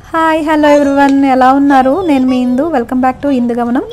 Hi hello everyone, ఎలా ఉన్నారు? నేను మీ Indu. Welcome back to indugamanam.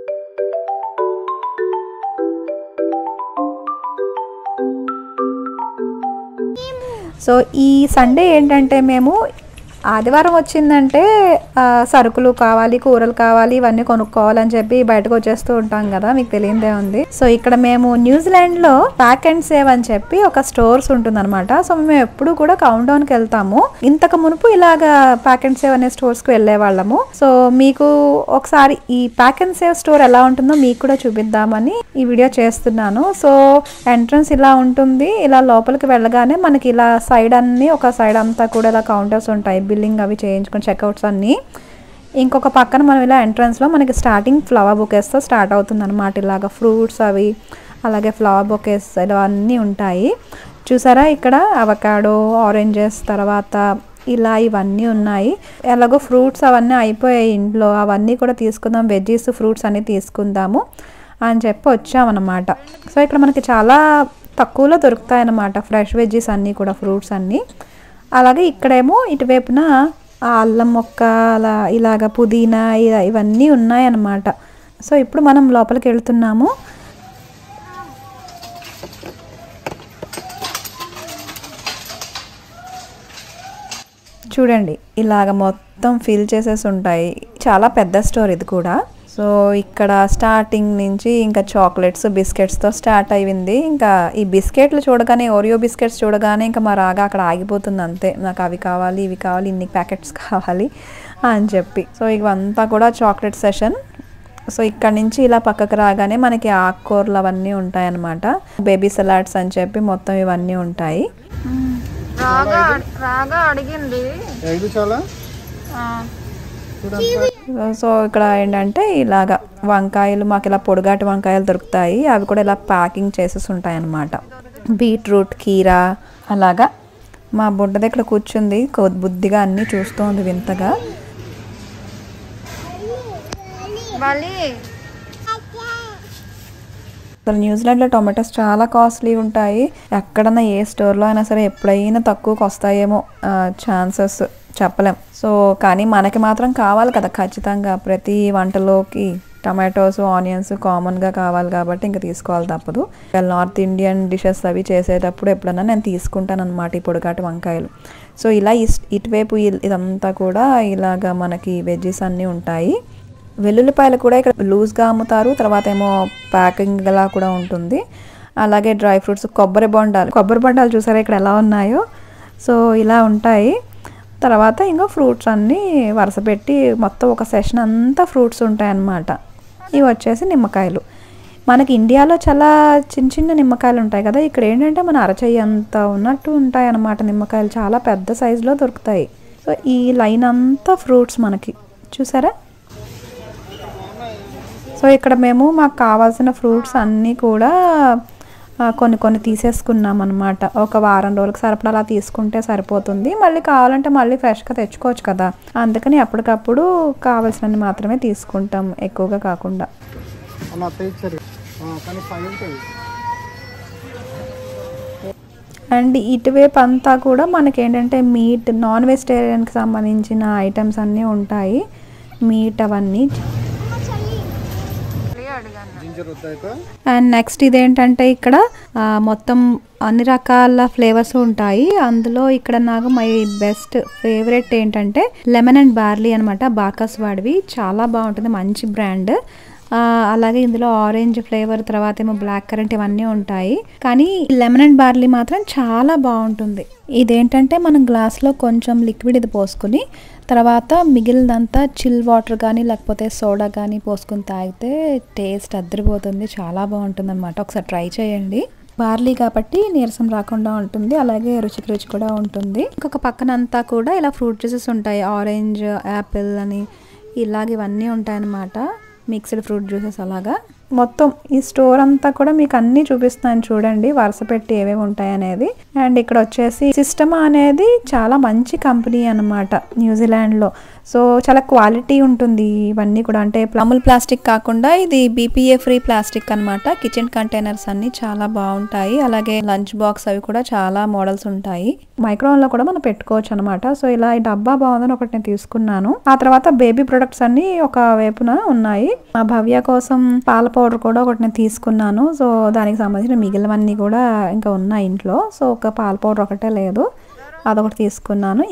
So ఈ సండే ఏంటంటే మేము ఆదివారం వచ్చిందంటే సరుకులు కావాలి, కూరలు కావాలి, ఇవన్నీ కొనుక్కోవాలని చెప్పి బయటకు వచ్చేస్తూ ఉంటాం కదా, మీకు తెలియదే ఉంది. సో ఇక్కడ మేము న్యూజిలాండ్లో ప్యాక్ అండ్ సేవ్ అని చెప్పి ఒక స్టోర్స్ ఉంటుందన్నమాట. సో మేము ఎప్పుడు కూడా కౌంట్ డౌన్కి వెళ్తాము. ఇంతకు మునుపు ఇలాగా ప్యాక్ అండ్ సేవ్ అనే స్టోర్స్కి వెళ్ళే వాళ్ళము. సో మీకు ఒకసారి ఈ ప్యాక్ అండ్ సేవ్ స్టోర్ ఎలా ఉంటుందో మీకు కూడా చూపిద్దామని ఈ వీడియో చేస్తున్నాను. సో ఎంట్రన్స్ ఇలా ఉంటుంది. ఇలా లోపలికి వెళ్ళగానే మనకి ఇలా సైడ్ అన్ని, ఒక సైడ్ అంతా కూడా ఇలా కౌంటర్స్ ఉంటాయి, బిల్లింగ్ అవి చేయించుకుని చెక్అవుట్స్ అన్నీ. ఇంకొక పక్కన మనం ఇలా ఎంట్రన్స్లో మనకి స్టార్టింగ్ ఫ్లవర్ బొకేస్తో స్టార్ట్ అవుతుంది అనమాట. ఇలాగ ఫ్రూట్స్ అవి, అలాగే ఫ్లవర్ బొకేస్ ఇవన్నీ ఉంటాయి. చూసారా, ఇక్కడ అవకాడో, ఆరెంజెస్, తర్వాత ఇలా ఇవన్నీ ఉన్నాయి. ఎలాగో ఫ్రూట్స్ అవన్నీ అయిపోయాయి ఇంట్లో, అవన్నీ కూడా తీసుకుందాం, వెజ్జీస్ ఫ్రూట్స్ అన్నీ తీసుకుందాము అని చెప్పి వచ్చామన్నమాట. సో ఇక్కడ మనకి చాలా తక్కువలో దొరుకుతాయి అన్నమాట ఫ్రెష్ వెజ్జీస్ అన్నీ కూడా, ఫ్రూట్స్ అన్నీ. అలాగే ఇక్కడేమో ఇటువైపున అల్లం మొక్క, అలా ఇలాగ పుదీనా ఇవన్నీ ఉన్నాయన్నమాట. సో ఇప్పుడు మనం లోపలికి వెళ్తున్నాము. చూడండి, ఇలాగ మొత్తం ఫిల్ చేసేసి ఉంటాయి. చాలా పెద్ద స్టోర్ ఇది కూడా. సో ఇక్కడ స్టార్టింగ్ నుంచి ఇంకా చాక్లెట్స్, బిస్కెట్స్తో స్టార్ట్ అయింది. ఇంకా ఈ బిస్కెట్లు చూడగానే, ఓరియో బిస్కెట్స్ చూడగానే ఇంకా మా రాగా అక్కడ ఆగిపోతుంది అంతే. నాకు అవి కావాలి, ఇవి కావాలి, ఇన్ని ప్యాకెట్స్ కావాలి అని చెప్పి. సో ఇవంతా కూడా చాక్లెట్ సెషన్. సో ఇక్కడ నుంచి ఇలా పక్కకు రాగానే మనకి ఆకుకూరలు అవన్నీ ఉంటాయన్నమాట. బేబీ సలాడ్స్ అని చెప్పి మొత్తం ఇవన్నీ ఉంటాయి. రాగా అడిగింది. సో ఇక్కడ ఏంటంటే ఇలాగా వంకాయలు, మాకు ఇలా పొడిగాటి వంకాయలు దొరుకుతాయి. అవి కూడా ఇలా ప్యాకింగ్ చేసేసి ఉంటాయి అన్నమాట. బీట్రూట్, కీరా, అలాగా. మా బుడ్డ దగ్గర కూర్చుంది, బుద్ధిగా అన్నీ చూస్తుంది వింతగా. అసలు న్యూజిలాండ్లో టొమాటోస్ చాలా కాస్ట్లీ ఉంటాయి. ఎక్కడన్నా ఏ స్టోర్లో అయినా సరే ఎప్పుడైనా తక్కువకి వస్తాయేమో, ఛాన్సెస్ చెప్పలేం. సో కానీ మనకి మాత్రం కావాలి కదా ఖచ్చితంగా, ప్రతి వంటలోకి టమాటోస్, ఆనియన్స్ కామన్గా కావాలి కాబట్టి ఇంకా తీసుకోవాలి తప్పదు. నార్త్ ఇండియన్ డిషెస్ అవి చేసేటప్పుడు ఎప్పుడన్నా నేను తీసుకుంటాను అనమాట ఈ పొడిగాటి వంకాయలు. సో ఇలా ఇటువైపు ఇదంతా కూడా ఇలాగా మనకి వెజ్జీస్ అన్నీ ఉంటాయి. వెల్లుల్లిపాయలు కూడా ఇక్కడ లూజ్గా అమ్ముతారు, తర్వాత ఏమో ప్యాకింగ్ లా కూడా ఉంటుంది. అలాగే డ్రై ఫ్రూట్స్, కొబ్బరి బొండాలు చూసారా ఇక్కడ ఎలా ఉన్నాయో. సో ఇలా ఉంటాయి. తర్వాత ఇంకా ఫ్రూట్స్ అన్నీ వరుస పెట్టి మొత్తం ఒక సెషన్ అంతా ఫ్రూట్స్ ఉంటాయి అన్నమాట. ఇవి వచ్చేసి నిమ్మకాయలు. మనకి ఇండియాలో చాలా చిన్న చిన్న నిమ్మకాయలు ఉంటాయి కదా, ఇక్కడ ఏంటంటే మన అరచెయ్యి అంత ఉన్నట్టు ఉంటాయి అన్నమాట నిమ్మకాయలు. చాలా పెద్ద సైజులో దొరుకుతాయి. సో ఈ లైన్ అంతా ఫ్రూట్స్ మనకి చూసారా. సో ఇక్కడ మేము మాకు కావాల్సిన ఫ్రూట్స్ అన్నీ కూడా కొన్ని తీసేసుకున్నాం అనమాట. ఒక వారం రోజులకు సరిపడా అలా తీసుకుంటే సరిపోతుంది. మళ్ళీ కావాలంటే మళ్ళీ ఫ్రెష్గా తెచ్చుకోవచ్చు కదా, అందుకని అప్పటికప్పుడు కావాల్సినవి మాత్రమే తీసుకుంటాం, ఎక్కువగా కాకుండా. అండ్ ఇటువైపు అంతా కూడా మనకేంటంటే మీట్, నాన్ వెజిటేరియన్కి సంబంధించిన ఐటమ్స్ అన్నీ ఉంటాయి. మీట్ అవన్నీ. అండ్ నెక్స్ట్ ఇదేంటంటే ఇక్కడ మొత్తం అన్ని రకాల ఫ్లేవర్స్ ఉంటాయి. అందులో ఇక్కడ నాకు మై బెస్ట్ ఫేవరెట్ ఏంటంటే లెమన్ అండ్ బార్లీ అనమాట, బాకాస్ వాడివి. చాలా బాగుంటుంది, మంచి బ్రాండ్. అలాగే ఇందులో ఆరెంజ్ ఫ్లేవర్, తర్వాత ఏమో బ్లాక్ కరెంట్ ఇవన్నీ ఉంటాయి. కానీ లెమన్ అండ్ బార్లీ మాత్రం చాలా బాగుంటుంది. ఇదేంటంటే మనం గ్లాస్లో కొంచెం లిక్విడ్ ఇది పోసుకుని, తర్వాత మిగిలినంతా చిల్ వాటర్ కానీ లేకపోతే సోడా కానీ పోసుకుని తాగితే టేస్ట్ అద్దరిపోతుంది, చాలా బాగుంటుంది అనమాట. ఒకసారి ట్రై చేయండి. బార్లీ కాబట్టి నీరసం రాకుండా ఉంటుంది, అలాగే రుచి కూడా ఉంటుంది. ఇంకొక పక్కనంతా కూడా ఇలా ఫ్రూట్ జ్యూసెస్ ఉంటాయి, ఆరెంజ్, యాపిల్ అని ఇలాగ ఇవన్నీ ఉంటాయన్నమాట, మిక్స్డ్ ఫ్రూట్ జ్యూసెస్. అలాగా మొత్తం ఈ స్టోర్ అంతా కూడా మీకు అన్నీ చూపిస్తున్నాను చూడండి, వరుస పెట్టి ఏవేవి ఉంటాయి అనేది. అండ్ ఇక్కడ వచ్చేసి సిస్టమా అనేది చాలా మంచి కంపెనీ అన్నమాట న్యూజిలాండ్లో. సో చాలా క్వాలిటీ ఉంటుంది ఇవన్నీ కూడా. అంటే అమూల్ ప్లాస్టిక్ కాకుండా ఇది BPA ఫ్రీ ప్లాస్టిక్ అనమాట. కిచెన్ కంటైనర్స్ అన్ని చాలా బాగుంటాయి. అలాగే లంచ్ బాక్స్ అవి కూడా చాలా మోడల్స్ ఉంటాయి. మైక్రోవేవ్లో కూడా మనం పెట్టుకోవచ్చు అనమాట. సో ఇలా ఈ డబ్బా బాగుందని ఒకటి నేను తీసుకున్నాను. ఆ తర్వాత బేబీ ప్రొడక్ట్స్ అన్ని ఒక వైపున ఉన్నాయి. మా భవ్య కోసం పాల పౌడర్ కూడా ఒకటి నేను తీసుకున్నాను. సో దానికి సంబంధించిన మిగిలినవన్నీ కూడా ఇంకా ఉన్నాయి ఇంట్లో. సో ఒక పాల పౌడర్ ఒకటే లేదు, అదొకటి తీసుకున్నాను.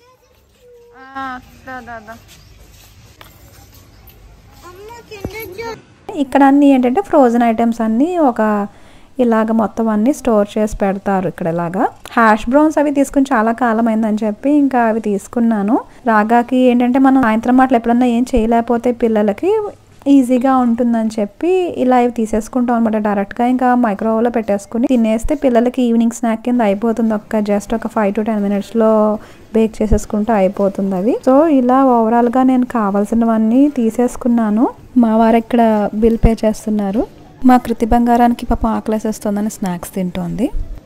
ఇక్కడ అన్నీ ఏంటంటే ఫ్రోజన్ ఐటమ్స్ అన్నీ ఒక ఇలాగ మొత్తం అన్నీ స్టోర్ చేసి పెడతారు. ఇక్కడ ఇలాగా హ్యాష్ బ్రౌన్స్ అవి తీసుకుని చాలా కాలం అయిందని చెప్పి ఇంకా అవి తీసుకున్నాను. రాగాకి ఏంటంటే మనం సాయంత్రం మాటలు ఎప్పుడన్నా ఏం చేయలేకపోతే పిల్లలకి ఈజీగా ఉంటుందని చెప్పి ఇలా ఇవి తీసేసుకుంటాం అనమాట. డైరెక్ట్గా ఇంకా మైక్రోవేవ్లో పెట్టేసుకుని తినేస్తే పిల్లలకి ఈవినింగ్ స్నాక్ కింద అయిపోతుంది. జస్ట్ ఒక 5 to 10 minutesలో బేక్ చేసేసుకుంటే అయిపోతుంది అవి. సో ఇలా ఓవరాల్గా నేను కావాల్సినవన్నీ తీసేసుకున్నాను. మా వారు ఇక్కడ బిల్ పే చేస్తున్నారు. మా కృతి బంగారానికి పాపం ఆకలేసేస్తుందని స్నాక్స్ తింటోంది.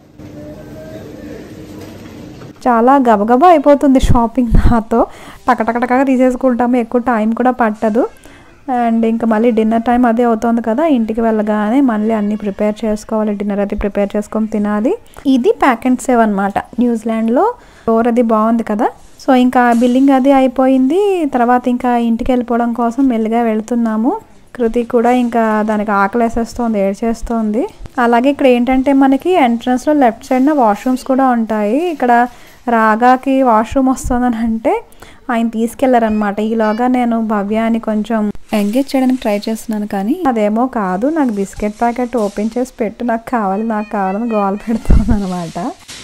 చాలా గబగబా అయిపోతుంది షాపింగ్. నాతో టకటకటగా తీసేసుకుంటాము, ఎక్కువ టైం కూడా పట్టదు. అండ్ ఇంకా మళ్ళీ డిన్నర్ టైం అదే అవుతుంది కదా, ఇంటికి వెళ్ళగానే మళ్ళీ అన్నీ ప్రిపేర్ చేసుకోవాలి. డిన్నర్ అది ప్రిపేర్ చేసుకొని తినాలి. ఇది pakn'save అనమాట. న్యూజిలాండ్లో స్టోర్ అది బాగుంది కదా. సో ఇంకా బిల్లింగ్ అది అయిపోయింది. తర్వాత ఇంకా ఇంటికి వెళ్ళిపోవడం కోసం మెల్లిగా వెళ్తున్నాము. కృతి కూడా ఇంకా దానికి ఆకలేసేస్తోంది, ఏడ్చేస్తోంది. అలాగే ఇక్కడ ఏంటంటే మనకి ఎంట్రన్స్లో లెఫ్ట్ సైడ్న వాష్రూమ్స్ కూడా ఉంటాయి. ఇక్కడ రాగాకి వాష్రూమ్ వస్తుందని అంటే ఆయన తీసుకెళ్లారనమాట. ఈలోగా నేను భవ్యాన్ని కొంచెం ఎంగేజ్ చేయడానికి ట్రై చేస్తున్నాను, కానీ అదేమో కాదు. నాకు బిస్కెట్ ప్యాకెట్ ఓపెన్ చేసి పెట్టు, నాకు కావాలని గోల పెడుతుంది అనమాట.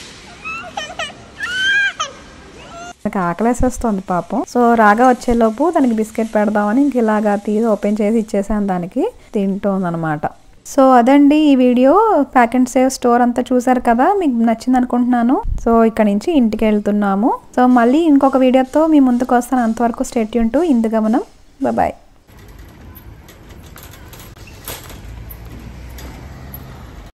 నాకు ఆకలేసేస్తుంది పాపం. సో రాగా వచ్చేలోపు దానికి బిస్కెట్ పెడదామని ఇంక ఇలాగా తీసి ఓపెన్ చేసి ఇచ్చేసాను, దానికి తింటోంది అనమాట. సో అదండి ఈ వీడియో. pakn'save స్టోర్ అంతా చూసారు కదా, మీకు నచ్చింది అనుకుంటున్నాను. సో ఇక్కడ నుంచి ఇంటికి వెళ్తున్నాము. సో మళ్ళీ ఇంకొక వీడియోతో మీ ముందుకు వస్తాను. అంతవరకు స్టే ట్యూన్ టు ఇందు గమనం. బాయ్.